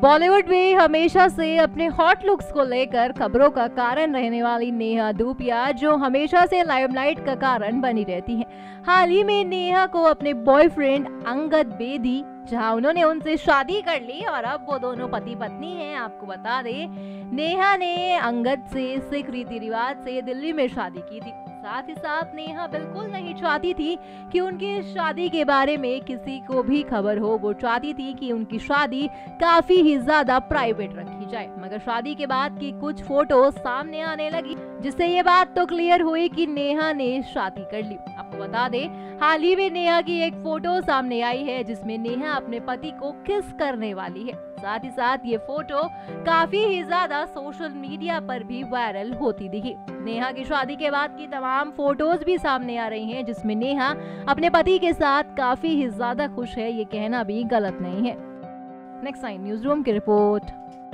बॉलीवुड में हमेशा से अपने हॉट लुक्स को लेकर खबरों का कारण रहने वाली नेहा धूपिया, जो हमेशा से लाइमलाइट का कारण बनी रहती हैं। हाल ही में नेहा को अपने बॉयफ्रेंड अंगद बेदी, जहां उन्होंने उनसे शादी कर ली और अब वो दोनों पति पत्नी हैं। आपको बता दें, नेहा ने अंगद से सिख रीति रिवाज से दिल्ली में शादी की थी। साथ ही साथ नेहा बिल्कुल नहीं चाहती थी कि उनकी शादी के बारे में किसी को भी खबर हो। वो चाहती थी कि उनकी शादी काफी ही ज्यादा प्राइवेट रखी जाए, मगर शादी के बाद की कुछ फोटो सामने आने लगी, जिससे ये बात तो क्लियर हुई कि नेहा ने शादी कर ली। आपको बता दें, हाल ही में नेहा की एक फोटो सामने आई है जिसमें नेहा अपने पति को किस करने वाली है। साथ ही साथ ये फोटो काफी ही ज्यादा सोशल मीडिया पर भी वायरल होती दिखी। नेहा की शादी के बाद की तमाम फोटोज भी सामने आ रही हैं, जिसमें नेहा अपने पति के साथ काफी ही ज्यादा खुश है। ये कहना भी गलत नहीं है। नेक्स्ट टाइम न्यूज रूम की रिपोर्ट।